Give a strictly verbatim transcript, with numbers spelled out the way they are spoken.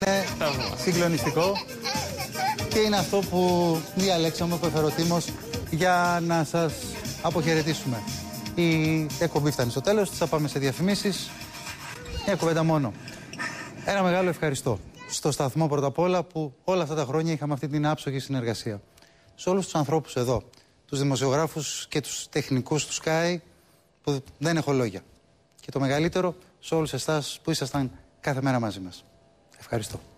Είναι συγκλονιστικό και είναι αυτό που διαλέξαμε, που έφερε ο Τίμος, για να σας αποχαιρετήσουμε. Η εκπομπή φτάνει στο τέλος της, θα πάμε σε διαφημίσεις. Μια κουβέντα μόνο. Ένα μεγάλο ευχαριστώ στο σταθμό πρώτα απ' όλα, που όλα αυτά τα χρόνια είχαμε αυτή την άψογη συνεργασία. Σε όλους τους ανθρώπους εδώ, τους δημοσιογράφους και τους τεχνικούς του Sky, που δεν έχω λόγια. Και το μεγαλύτερο, σε όλους εσάς που ήσασταν κάθε μέρα μαζί μας. Ευχαριστώ.